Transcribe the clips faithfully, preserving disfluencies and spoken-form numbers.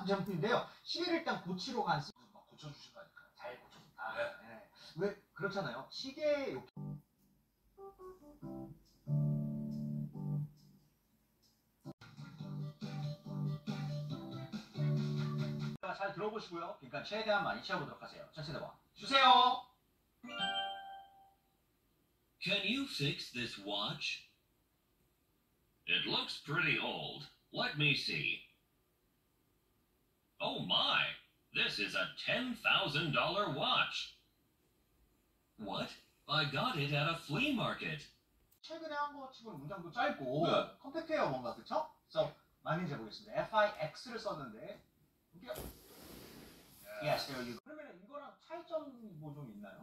제품인데요. 시계를 일단 고치러 간 시... 막 고쳐주신다니까요. 잘 고쳐준다. 네. 네. 왜 그렇잖아요. 시계 요... 잘 들어보시고요. 그러니까 최대한 많이 채워보도록 하세요. 전체대 와 주세요. Can you fix this watch? It looks pretty old. Let me see. Oh my, this is a ten thousand dollar watch. What? I got it at a flea market. 최근에 한 거 치고는 문장도 짧고 네. 컴팩트해요 뭔가 그쵸? 그래서 많이 해보겠습니다. 에프 아이 엑스를 썼는데 볼게요. 예. Yes, there you go. 그러면 이거랑 차이점이 뭐 좀 있나요?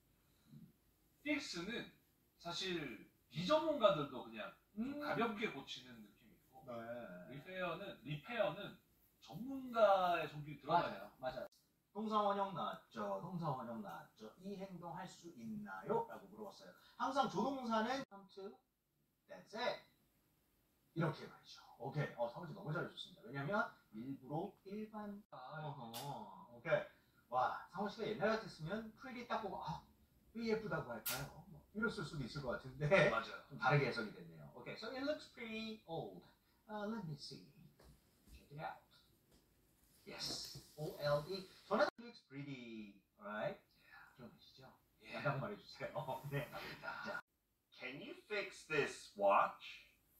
픽스는 사실 비전문가들도 그냥 음. 가볍게 고치는 느낌이 있고 네. 리페어는 리페어는 전문가의 손길이 들어가요. 맞아요. 맞아요. 동사 원형 나왔죠. 동사 원형 나왔죠. 이 행동 할 수 있나요? 라고 물어봤어요. 항상 조동사는 come to, that's it. 이렇게 말이죠. 오케이. 어, 사무실 너무 잘해줬습니다. 왜냐면 일부러 일반 어허. 오케이. 와, 상호씨가 옛날 같았으면 pretty 딱 보고 아, 왜 예쁘다고 할까요? 뭐 이랬을 수도 있을 것 같은데 맞아요. 좀 다르게 해석이 됐네요. 오케이. So it looks pretty old. Uh, let me see. Check it out. Yes. O L D. 저는 it looks pretty. Alright? 기억나시죠? 예. 약간 말해주세요. 네. 자. Can you fix this watch?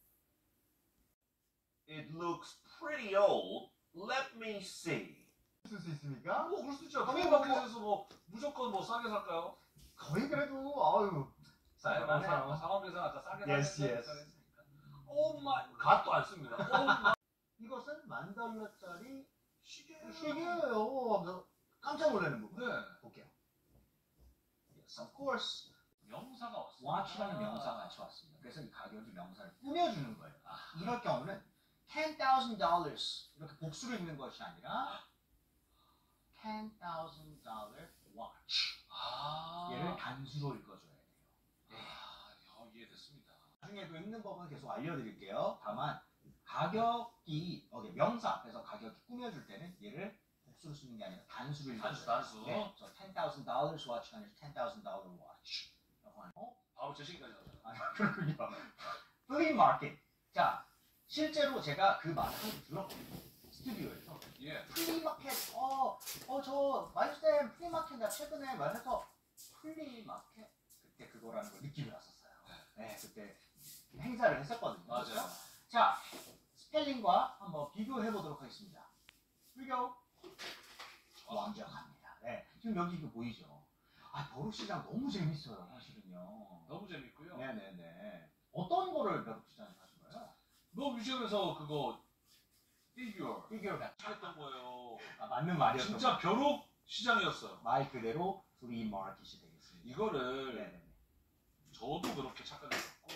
It looks pretty old. Let me see. 쓸 수 있습니까? 뭐 그럴 수 있죠. 거의 플리마켓에서 뭐 무조건 뭐 싸게 살까요? 거의 그래도 아유. 네, 뭐 사- 쌀만해요. 상업에서 아까 싸게 Yes, 살겠다 yes. 했으니까. 오 마이 갓도 안 씁니다. 오 마이 이것은 만 달러짜리 시계 시계예요. 깜짝 놀라는 부분. 네. 볼게요. Yes, of course. 명사가 왔습니다. watch라는 명사가 같이 왔습니다. 그래서 이 가격이 명사를 꾸며주는 거예요. 아, 이럴 경우는 ten thousand dollars 이렇게 복수를 읽는 것이 아니라 ten thousand dollar watch 아, 얘를 단수로 읽어줘야 돼요. 아, 야, 이해됐습니다. 나중에도 읽는 법은 계속 알려드릴게요. 다만 가격이 어, 명사 그래서 가격이 꾸며줄 때는 얘를 복수로 쓰는 게 아니라 단수를 단수, 읽어줘요. 단수. 네, 그래서 ten thousand dollars watch가 아니라 ten thousand dollar watch. 어? 바로 제 시기까지 나오잖아요. 아, 그렇군요. flea market. 자, 실제로 제가 그 말을 한번 들었거든요. 스튜디오에서. 예. 플리 마켓, 어, 어, 저, 마이스템 플리 마켓 나 최근에 말해서 플리 마켓? 그때 그거라는 걸 느끼고 났었어요. 네, 그때 행사를 했었거든요. 맞아요. 그렇죠? 자, 스펠링과 한번 비교해 보도록 하겠습니다. 비교. 완벽합니다. 네, 지금 여기 이거 보이죠? 아, 벼룩시장 너무 재밌어요, 사실은요. 너무 재밌고요. 네네네. 어떤 거를 벼룩시장에 가신 거예요? 너 뮤지엄에서 그거 피규어 피규어 같은 했던 거예요. 아, 맞는 말이었죠. 진짜 벼룩 시장이었어요. 말 그대로 플리 마켓이 되겠습니다. 이거를 네네네. 저도 그렇게 착각했었고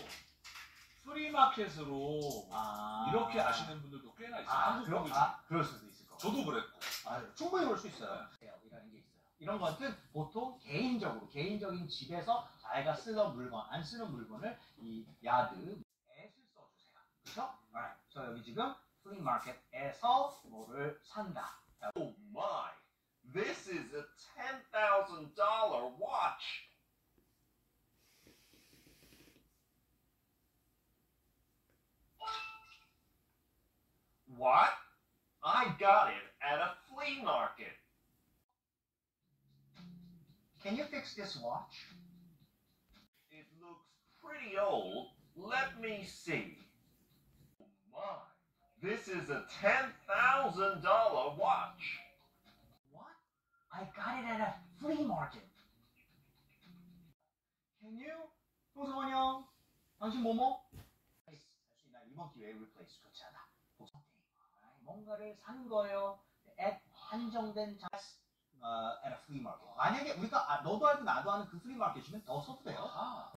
프리마켓으로 아 이렇게 아시는 분들도 꽤나 있어요. 아, 한국 그럼, 분들 아 그럴 수도 있을 것 같아요. 저도 그랬고. 아, 충분히 그럴 수 있어요. 이라는 게 있어요. 이런 것은 보통 개인적으로 개인적인 집에서 자기가 쓰던 물건, 안 쓰는 물건을 이 야드에 써주세요. 그렇죠? Alright. 저 여기 지금 플리 마켓에서 뭐를 산다. Oh my, this is a ten thousand dollar watch. What? I got it at a flea market. Can you fix this watch? It looks pretty old. Let me see. Oh my, this is a ten thousand dollar watch. What? I got it at a flea market. Can you? 동서원형 당신 뭐뭐? 할수 있나? 이번 기회에 replace 그렇지 않아. 복잡해. 뭔가를 산 거예요. at 한정된 장 어, at a flea market. 만약에 우리가 아, 너도 알고 나도 아는 그 flea market이면 더 써도 돼요. 아,